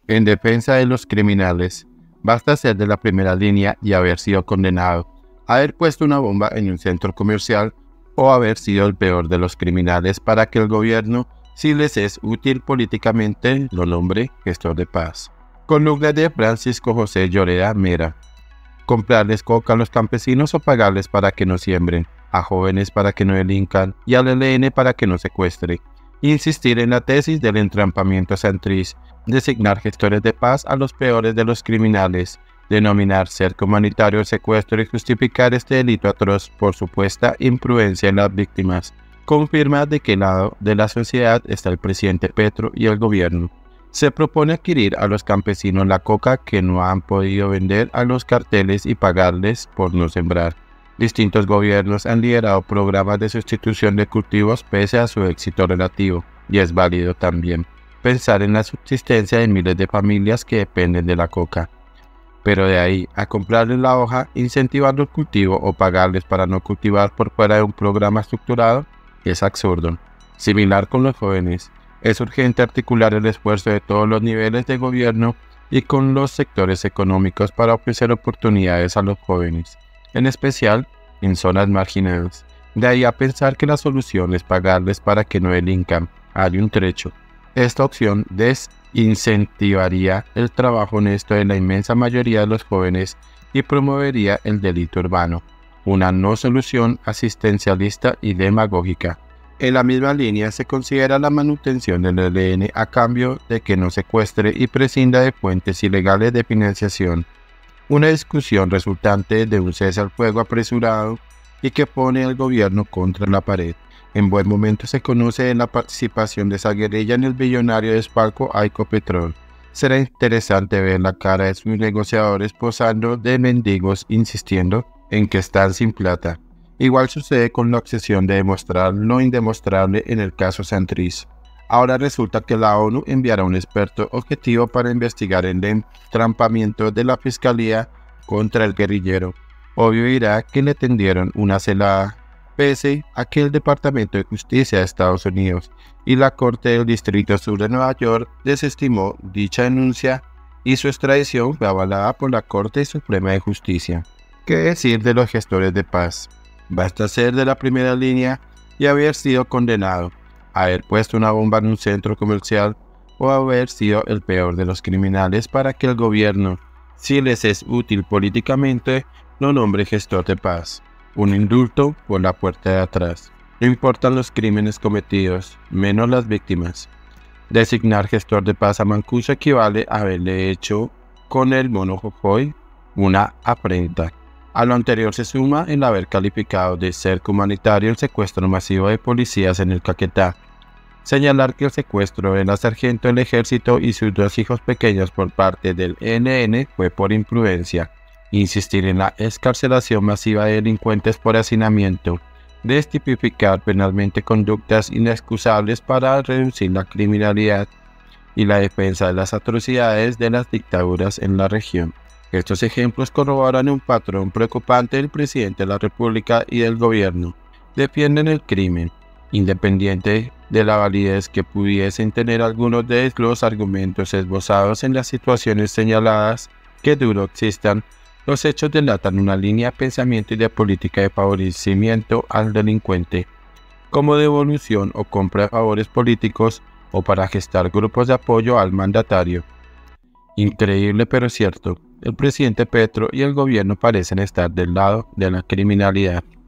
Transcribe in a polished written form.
En defensa de los criminales, basta ser de la primera línea y haber sido condenado, haber puesto una bomba en un centro comercial o haber sido el peor de los criminales para que el gobierno, si les es útil políticamente, lo nombre gestor de paz. Columna de Francisco José Lloreda Mera. Comprarles coca a los campesinos o pagarles para que no siembren, a jóvenes para que no delincan y al ELN para que no secuestre. Insistir en la tesis del entrampamiento centrista, designar gestores de paz a los peores de los criminales, denominar cerco humanitario el secuestro y justificar este delito atroz por supuesta imprudencia en las víctimas, confirma de qué lado de la sociedad está el presidente Petro y el gobierno. Se propone adquirir a los campesinos la coca que no han podido vender a los carteles y pagarles por no sembrar. Distintos gobiernos han liderado programas de sustitución de cultivos pese a su éxito relativo, y es válido también pensar en la subsistencia de miles de familias que dependen de la coca. Pero de ahí a comprarles la hoja, incentivando el cultivo o pagarles para no cultivar por fuera de un programa estructurado, es absurdo. Similar con los jóvenes, es urgente articular el esfuerzo de todos los niveles de gobierno y con los sectores económicos para ofrecer oportunidades a los jóvenes, en especial en zonas marginadas. De ahí a pensar que la solución es pagarles para que no delincan. Hay un trecho. Esta opción desincentivaría el trabajo honesto de la inmensa mayoría de los jóvenes y promovería el delito urbano, una no solución asistencialista y demagógica. En la misma línea se considera la manutención del ELN a cambio de que no secuestre y prescinda de fuentes ilegales de financiación. Una discusión resultante de un cese al fuego apresurado y que pone al gobierno contra la pared. En buen momento se conoce la participación de esa guerrilla en el billonario desfalco Ecopetrol. Será interesante ver la cara de sus negociadores posando de mendigos insistiendo en que están sin plata. Igual sucede con la obsesión de demostrar lo indemostrable en el caso Santrich. Ahora resulta que la ONU enviará un experto objetivo para investigar el entrampamiento de la fiscalía contra el guerrillero. Obvio dirá que le tendieron una celada, pese a que el Departamento de Justicia de Estados Unidos y la Corte del Distrito Sur de Nueva York desestimó dicha denuncia y su extradición fue avalada por la Corte Suprema de Justicia. ¿Qué decir de los gestores de paz? Basta ser de la primera línea y haber sido condenado, haber puesto una bomba en un centro comercial o haber sido el peor de los criminales para que el gobierno, si les es útil políticamente, lo nombre gestor de paz. Un indulto por la puerta de atrás. No importan los crímenes cometidos, menos las víctimas. Designar gestor de paz a Mancuso equivale a haberle hecho con el mono Jojoy una afrenta. A lo anterior se suma el haber calificado de cerco humanitario el secuestro masivo de policías en el Caquetá. Señalar que el secuestro de la sargento del ejército y sus dos hijos pequeños por parte del ELN fue por imprudencia. Insistir en la excarcelación masiva de delincuentes por hacinamiento. Destipificar penalmente conductas inexcusables para reducir la criminalidad y la defensa de las atrocidades de las dictaduras en la región. Estos ejemplos corroboran un patrón preocupante del presidente de la República y del gobierno. Defienden el crimen, independiente de la validez que pudiesen tener algunos de los argumentos esbozados en las situaciones señaladas, que duro existan. Los hechos delatan una línea de pensamiento y de política de favorecimiento al delincuente, como devolución o compra de favores políticos o para gestar grupos de apoyo al mandatario. Increíble pero cierto, el presidente Petro y el gobierno parecen estar del lado de la criminalidad.